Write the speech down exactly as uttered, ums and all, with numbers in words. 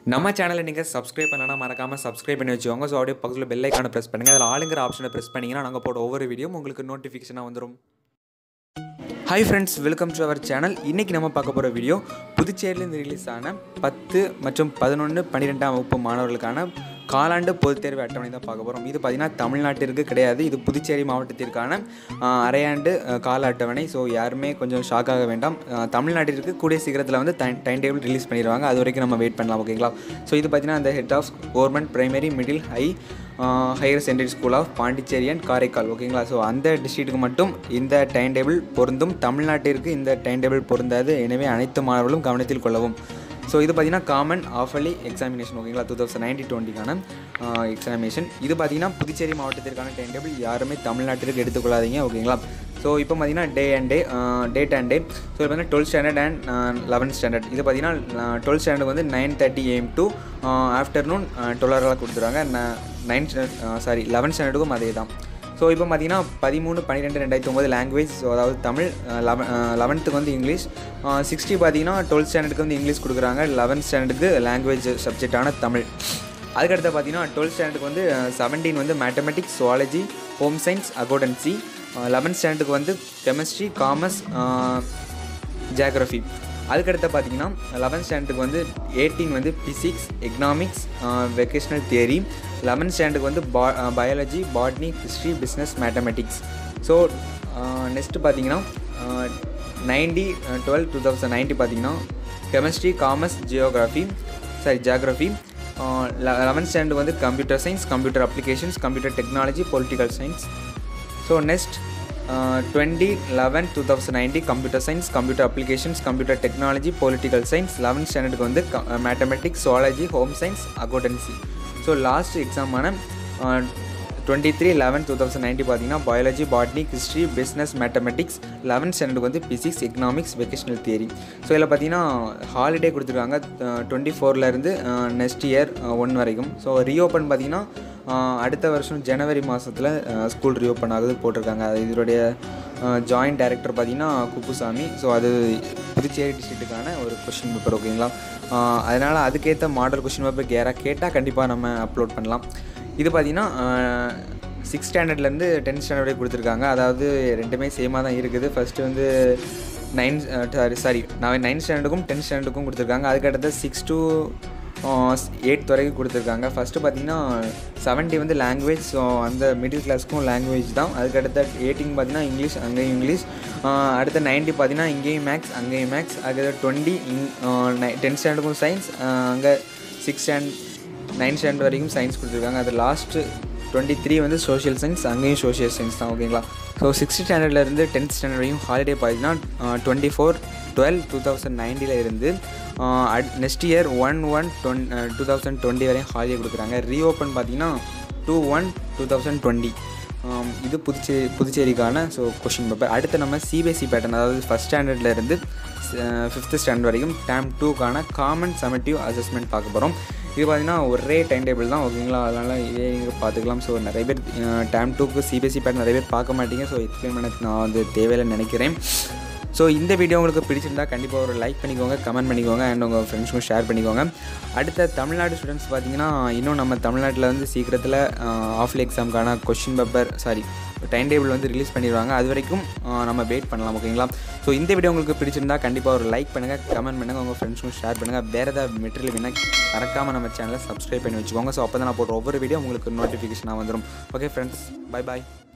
நம்ம சேனலை நீங்கள் சப்ஸ்கிரைப் பண்ணலாம், மறக்காமல் சப்ஸ்கிரைப் பண்ணி வச்சுக்கோங்க. ஸோ அப்படியே பக்கத்தில் பெல் ஐக்கானை ப்ரெஸ் பண்ணுங்கள். அதில் ஆளுங்கிற ஆப்ஷனை ப்ரெஸ் பண்ணிங்கன்னா நாங்கள் போட ஒவ்வொரு வீடியோ உங்களுக்கு நோட்டிஃபிகேஷனாக வந்துடும். Hi friends, welcome to our channel. இன்றைக்கி நம்ம பார்க்க போகிற வீடியோ புதுச்சேரியிலேருந்து ரிலீஸ் ஆன பத்து மற்றும் பதினொன்று பன்னிரெண்டாம் வகுப்பு மாணவர்களுக்கான காலாண்டு பொதுத் தேர்வு அட்டவணை தான் பார்க்க போகிறோம். இது பார்த்திங்கன்னா தமிழ்நாட்டிற்கு கிடையாது, இது புதுச்சேரி மாவட்டத்திற்கான அரையாண்டு கால அட்டவணை. ஸோ யாருமே கொஞ்சம் ஷாக் ஆக வேண்டாம். தமிழ்நாட்டிற்கு கூடிய சீக்கிரத்தில் வந்து டைம் டேபிள் ரிலீஸ் பண்ணிடுவாங்க, அது வரைக்கும் நம்ம வெயிட் பண்ணலாம். ஓகேங்களா? ஸோ இது பார்த்திங்கன்னா அந்த head of government primary middle high higher secondary school of Pondicherry and Karaikal. ஓகேங்களா? ஸோ அந்த டிஸ்ட்ரிக்ட்டுக்கு மட்டும் இந்த டைம் டேபிள் பொருந்தும், தமிழ்நாட்டிற்கு இந்த டைம் டேபிள் பொருந்தாது. எனவே அனைத்து மாணவர்களும் கவனத்தில் கொள்ளவும். ஸோ இது பார்த்திங்கன்னா காமன் ஆஃபர்லி எக்ஸாமினேஷன். ஓகேங்களா? டூ தௌசண்ட் நைன்டீன் டுவெண்ட்டிக்கான எக்ஸாமினேஷன். இது பார்த்திங்கன்னா புதுச்சேரி மாவட்டத்திற்கான டைம் டேபிள் யாருமே தமிழ்நாட்டிற்கு எடுத்துக்கொள்ளாதீங்க. ஓகேங்களா? ஸோ இப்போ பார்த்திங்கன்னா day and day date and day. So இது பார்த்திங்கன்னா twelfth standard and eleventh standard. இது பார்த்திங்கன்னா டுவெல்த் ஸ்டாண்டர்ட் வந்து nine thirty AM to afternoon twelve கொடுத்துருவாங்க. நைன்த் சாரி லெவன்த் ஸ்டாண்டர்டுக்கும் அதே தான். ஸோ இப்போ பார்த்திங்கன்னா பதிமூணு பன்னிரெண்டு ரெண்டாயிரத்தி ஒம்பது லாங்குவேஜ், ஸோ அதாவது தமிழ். லெவன் லெவன்த்துக்கு வந்து இங்கிலீஷ். சிக்ஸ்டி பார்த்திங்கன்னா டுவெல்த் ஸ்டாண்டர்டுக்கு வந்து இங்கிலீஷ் கொடுக்குறாங்க, லெவன்த் ஸ்டாண்டர்டுக்கு லாங்குவேஜ் சப்ஜெக்டான தமிழ். அதுக்கடுத்து பார்த்திங்கன்னா டுவெல்த் ஸ்டாண்டர்டுக்கு வந்து செவன்டீன் வந்து mathematics, zoology, home science, accountancy. Eleventh ஸ்டாண்டர்டுக்கு வந்து கெமிஸ்ட்ரி, காமர்ஸ், ஜியாகிரஃபி. அதுக்கடுத்து பார்த்திங்கன்னா லெவன்த் ஸ்டாண்டர்டுக்கு வந்து எயிட்டீன் வந்து physics, economics, vocational theory. Eleventh ஸ்டாண்டர்டுக்கு வந்து பா biology, botany, history, business, mathematics. So next பார்த்திங்கன்னா ninety twelve two thousand ninety பார்த்திங்கன்னா chemistry, commerce, geography sorry geography. Eleventh standard வந்து computer science, computer applications, computer technology, political science. So next twenty eleven two thousand ninety computer science, computer applications, computer technology, political science. Eleventh ஸ்டாண்டர்டுக்கு வந்து mathematics, zoology, home science, accountancy. So last எக்ஸாமான twenty three eleven two thousand ninety பார்த்திங்கன்னா biology, botany, history, business, mathematics. Eleventh ஸ்டாண்டர்டுக்கு வந்து physics, economics, vocational theory. So இதில் பார்த்திங்கன்னா holiday கொடுத்துருக்காங்க twenty ஃபோர்லேருந்து நெக்ஸ்ட் இயர் ஒன் வரைக்கும். ஸோ ரீஓப்பன் பார்த்திங்கன்னா அடுத்த வருஷம் ஜனவரி மாதத்தில் ஸ்கூல் ரீஓப்பன் ஆகுது போட்டிருக்காங்க. அது இதனுடைய ஜாயின்ட் டைரக்டர் பார்த்திங்கன்னா குப்புசாமி. ஸோ அது புதுச்சேரி டிஸ்ட்ரிக்ட்டுக்கான ஒரு கொஷின் பேப்பர். ஓகேங்களா? அதனால் அதுக்கேற்ற மாடல் கொஷின் பேப்பர் கேராக கேட்டால் கண்டிப்பாக நம்ம அப்லோட் பண்ணலாம். இது பார்த்திங்கன்னா சிக்ஸ் ஸ்டாண்டர்ட்லேருந்து டென்த் ஸ்டாண்டர்ட் வரை கொடுத்துருக்காங்க. அதாவது ரெண்டுமே சேமாக தான் இருக்குது. ஃபஸ்ட்டு வந்து நைன் சாரி சாரி நான் நைன்த் ஸ்டாண்டர்டுக்கும் டென்த் ஸ்டாண்டர்டுக்கும் கொடுத்துருக்காங்க. அதுக்கடுத்து சிக்ஸ் டு எயித் வரைக்கும் கொடுத்துருக்காங்க. ஃபஸ்ட்டு பார்த்திங்கன்னா செவன்ட்டி வந்து லாங்குவேஜ், ஸோ அந்த மிடில் கிளாஸ்க்கும் லாங்குவேஜ் தான். அதுக்கடுத்த எயிட்டின் பார்த்திங்கன்னா இங்கிலீஷ், அங்கேயும் இங்கிலீஷ். அடுத்த நைன்ட்டி பார்த்திங்கன்னா இங்கேயும் மேக்ஸ், அங்கேயும் மேக்ஸ். அதுக்கடுத்து டுவெண்ட்டி நை டென்த் ஸ்டாண்டர்டுக்கும் சயின்ஸ், அங்கே சிக்ஸ் ஸ்டாண்ட் நைன்த் ஸ்டாண்டர்ட் வரைக்கும் சயின்ஸ் கொடுத்துருக்காங்க. அது லாஸ்ட்டு டுவெண்ட்டி த்ரீ வந்து சோஷியல் சயின்ஸ், அங்கேயும் சோஷியல் சயின்ஸ் தான். ஓகேங்களா? ஸோ சிக்ஸ்த் ஸ்டாண்டர்ட்லேருந்து டென்த் ஸ்டாண்டர்ட் வரைக்கும் ஹாலிடே பார்த்திங்கன்னா twenty four twelve two thousand நைன்ட்டியில் இருந்து next year one one twenty two thousand twenty வரையும் ஹாலிடே கொடுக்குறாங்க. ரீஓப்பன் பார்த்திங்கன்னா two one two thousand twenty. இது புதுச்சேரி புதுச்சேரிக்கான ஸோ கொஷின் பேப்பர். அடுத்து நம்ம சிபிஎஸ்சி பேட்டர்ன், அதாவது ஃபஸ்ட் ஸ்டாண்டர்ட்லேருந்து ஃபிஃப்த்து ஸ்டாண்டர்ட் வரைக்கும் டேம் டூக்கான காமன் சம்மட்டிவ் அசஸ்மெண்ட் பார்க்க போகிறோம். இது பார்த்திங்கன்னா ஒரே டைம் டேபிள் தான். ஓகேங்களா? அதனால் இதே நீங்கள் பார்த்துக்கலாம். ஸோ நிறைய பேர் டேம் டூக்கு சிபிஎஸ்சி பேட்டர்ன் நிறைய பேர் பார்க்க மாட்டீங்க. ஸோ எக்ஸ்பிளைன் பண்ண நான் வந்து தேவையில்லைன்னு நினைக்கிறேன். ஸோ இந்த வீடியோ உங்களுக்கு பிடிச்சிருந்தா கண்டிப்பாக ஒரு லைக் பண்ணிக்கோங்க, கமெண்ட் பண்ணிக்கோங்க, அண்ட் உங்கள் ஃப்ரெண்ட்ஸுக்கும் ஷேர் பண்ணிக்கோங்க. அடுத்த தமிழ்நாடு ஸ்டூடெண்ட்ஸ் பார்த்திங்கன்னா இன்னும் நம்ம தமிழ்நாட்டில் வந்து சீக்கிரத்தில் ஆஃப்லி எக்ஸாமுக்கான question paper sorry time table வந்து ரிலீஸ் பண்ணிடுவாங்க. அது வரைக்கும் நம்ம வெயிட் பண்ணலாம். ஓகேங்களா? ஸோ இந்த வீடியோ உங்களுக்கு பிடிச்சிருந்தா கண்டிப்பாக ஒரு லைக் பண்ணுங்கள், கமெண்ட் பண்ணுங்கள், உங்கள் ஃப்ரெண்ட்ஸுக்கும் ஷேர் பண்ணுங்கள். வேறு ஏதாவது மெட்டீரியல் வேணால் மறக்காமல் நம்ம சேனலை சப்ஸ்கிரைப் பண்ணி வச்சுக்கோங்க. ஸோ அப்போ தான் நான் போடுற ஒவ்வொரு வீடியோ உங்களுக்கு நோட்டிஃபிகேஷனாக வந்துடும். ஓகே ஃப்ரெண்ட்ஸ், பை பாய்.